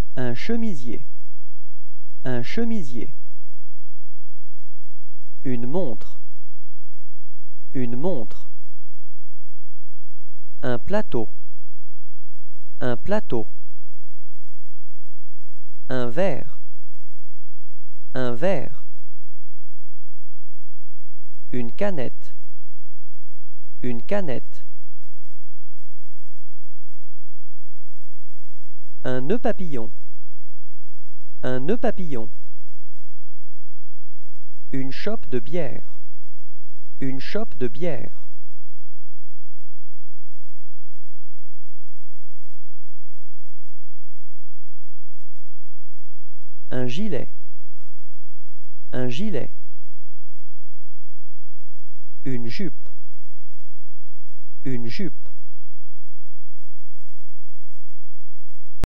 Un chemisier. Un chemisier. Une montre. Une montre. Un plateau. Un plateau. Un verre. Un verre. Une canette. Une canette. Un nœud papillon. Un nœud papillon. Une chope de bière. Une chope de bière. Un gilet. Un gilet. Une jupe. Une jupe.